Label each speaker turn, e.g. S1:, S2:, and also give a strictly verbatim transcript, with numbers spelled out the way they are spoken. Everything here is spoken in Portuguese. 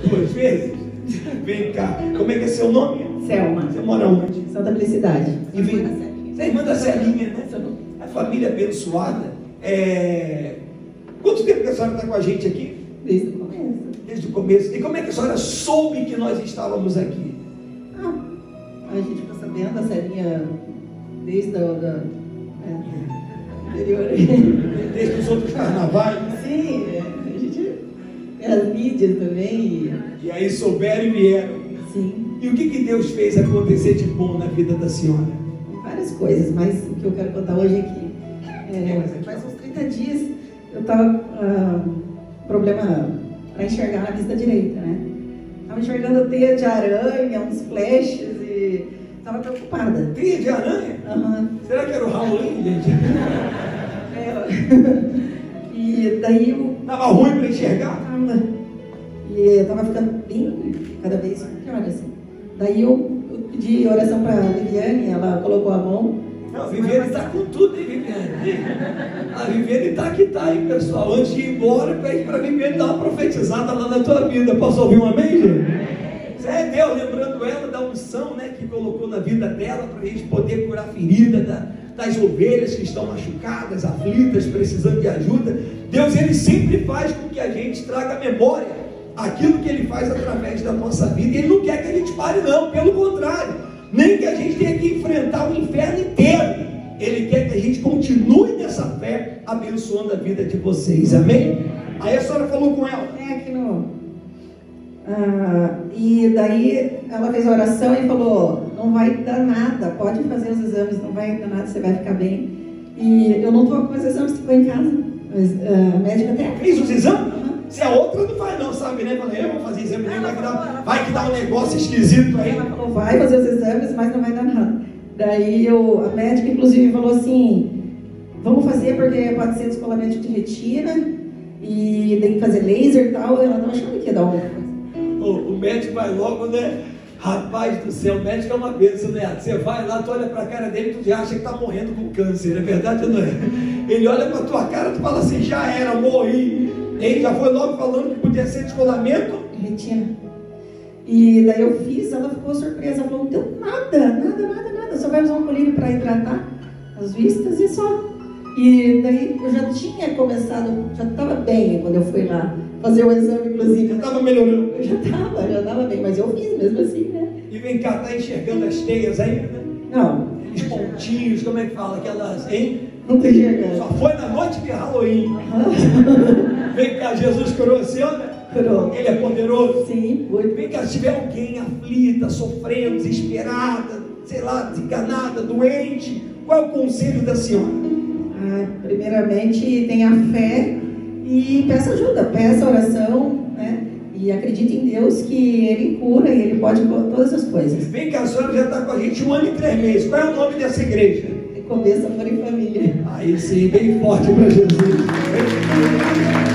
S1: Duas vezes? Vem cá. Como é que é seu nome?
S2: Selma.
S1: Você mora onde?
S2: Santa Felicidade.
S1: E vem... Você é irmã da Celinha, né? A família abençoada. É... Quanto tempo que a senhora está com a gente aqui?
S2: Desde o começo.
S1: Desde o começo. E como é que a senhora soube que nós estávamos aqui?
S2: Ah, a gente ficou sabendo da Celinha desde o da, é, anterior.
S1: Desde os outros carnavais?
S2: Sim, a gente... As mídias também.
S1: E aí souberam e vieram.
S2: Sim.
S1: E o que, que Deus fez acontecer de bom na vida da senhora?
S2: Várias coisas, mas o que eu quero contar hoje é que é, faz uns trinta dias eu estava com uh, problema para enxergar a vista direita, né? Estava enxergando teia de aranha, uns flashes e estava preocupada.
S1: Teia de aranha?
S2: Uhum.
S1: Será que era o Halloween, gente?
S2: É. E daí eu...
S1: Estava ruim para enxergar?
S2: Tava. E eu estava ficando bem, cada vez pior assim. Daí eu, eu pedi oração para a Viviane, ela colocou a mão.
S1: Não, a Viviane está com tudo, hein, Viviane? A Viviane está que está, hein, pessoal? Antes de ir embora, pede para a Viviane dar uma profetizada lá na tua vida. Posso ouvir um amém, gente? Isso é Deus lembrando ela da unção, né, que colocou na vida dela para a gente poder curar a ferida da, das ovelhas que estão machucadas, aflitas, precisando de ajuda. Deus, Ele sempre faz com que a gente traga à memória aquilo que Ele faz através da nossa vida. E Ele não quer que a gente pare, não, pelo contrário, nem que a gente tenha que enfrentar o inferno inteiro. Ele quer que a gente continue nessa fé, abençoando a vida de vocês, amém? Aí a senhora falou com ela.
S2: É, aqui no... Ah, e daí ela fez a oração e falou, não vai dar nada, pode fazer os exames, não vai dar nada, você vai ficar bem. E eu não estou com os exames, ficou em casa, mas uh, a médica até...
S1: Fez os exames? Se a outra não faz não, sabe, né? Falei, eu vou fazer exame, vai que, dá, vai que dá um negócio esquisito aí.
S2: Ela falou, vai fazer os exames, mas não vai dar nada. Daí eu, a médica inclusive falou assim, vamos fazer porque pode ser descolamento de retina e tem que fazer laser e tal. Ela estava achando que ia dar uma coisa.
S1: O, o médico vai logo, né? Rapaz do céu, o médico é uma bênção, né? Você vai lá, tu olha pra cara dele, tu já acha que tá morrendo com câncer, é verdade ou não é? Ele olha pra tua cara, tu fala assim, já era, morri. Ele já foi logo falando que podia ser descolamento.
S2: Retina. E daí eu fiz, ela ficou surpresa, ela falou, não deu nada, nada, nada, nada, só vai usar um colírio para hidratar as vistas e só. E daí eu já tinha começado, já estava bem quando eu fui lá fazer o exame, inclusive.
S1: Já estava melhorando.
S2: Eu já estava, já estava bem, mas eu fiz mesmo assim, né?
S1: E vem cá, tá enxergando as teias ainda?
S2: Não.
S1: Aqueles pontinhos, como é que fala? Aquelas, hein?
S2: Não tô enxergando.
S1: Só foi na noite de Halloween.
S2: Uhum.
S1: Vem cá, Jesus curou a senhora?
S2: Curou.
S1: Ele é poderoso?
S2: Sim, muito.
S1: Vem cá, se tiver alguém aflita, sofrendo, desesperada, sei lá, desenganada, doente, qual é o conselho da senhora?
S2: Ah, primeiramente, tenha fé e peça ajuda, peça oração, né? E acredite em Deus que Ele cura e Ele pode todas as coisas.
S1: Vem cá, a senhora já está com a gente um ano e três meses. Qual é o nome dessa igreja?
S2: Começa por em família.
S1: Aí sim, bem forte para Jesus.